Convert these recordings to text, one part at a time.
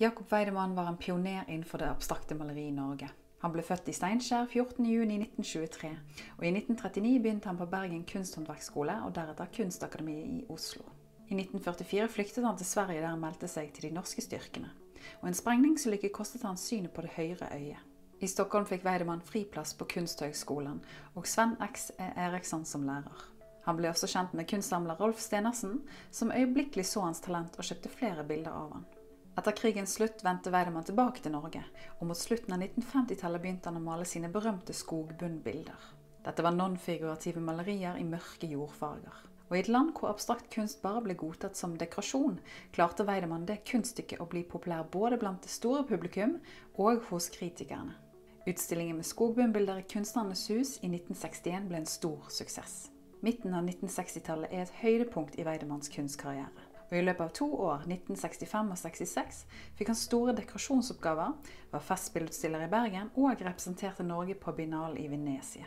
Jakob Weidemann var en pioner innenfor det abstrakte maleri i Norge. Han ble født i Steinkjer 14. juni 1923, og i 1939 begynte han på Bergen kunsthåndverksskole og deretter Kunstakademiet i Oslo. I 1944 flyktet han til Sverige der han meldte seg til de norske styrkene, og en sprengningsulykke kostet han synet på det høyre øyet. I Stockholm fikk Weidemann friplass på Kunsthøgskolen, og Sven X. Eriksson som lærer. Han ble også kjent med kunstsamler Rolf Stenersen, som øyeblikkelig så hans talent og kjøpte flere bilder av han. Etter krigens slutt vendte Weidemann tilbake til Norge, og mot slutten av 1950-tallet begynte han å male sine berømte skogbunnbilder. Dette var non-figurative malerier i mørke jordfarger. Og i et land hvor abstrakt kunst bare ble godtatt som dekorasjon, klarte Weidemann det kunststykket å bli populær både blant det store publikum og hos kritikerne. Utstillingen med skogbunnbilder i Kunstnernes hus i 1961 ble en stor suksess. Midten av 1960-tallet er et høydepunkt i Weidemanns kunstkarriere. Og i løpet av 2 år, 1965 og 66, fikk han store dekorasjonsoppgaver, var festspillutstiller i Bergen og representerte Norge på Biennale i Venezia.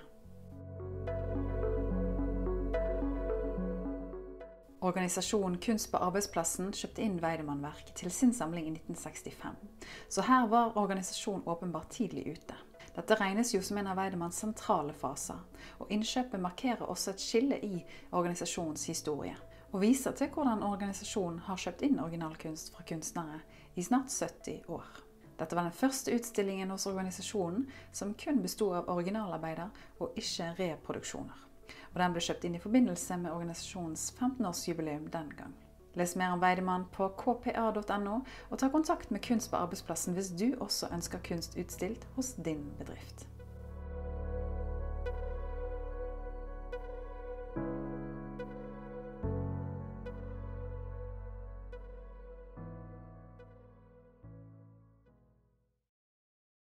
Organisasjonen Kunst på arbeidsplassen kjøpte inn Weidemann-verk til sin samling i 1965. Så her var organisasjonen åpenbart tidlig ute. Dette regnes jo som en av Weidemanns sentrale faser, og innkjøpet markerer også et skille i organisasjonens historie, og viser til hvordan organisasjonen har kjøpt inn originalkunst fra kunstnere i snart 70 år. Dette var den første utstillingen hos organisasjonen som kun bestod av originalarbeider og ikke reproduksjoner. Og den ble kjøpt inn i forbindelse med organisasjonens 15-årsjubileum den gang. Les mer om Weidemann på kpa.no, og ta kontakt med Kunst på arbeidsplassen hvis du også ønsker kunst utstilt hos din bedrift.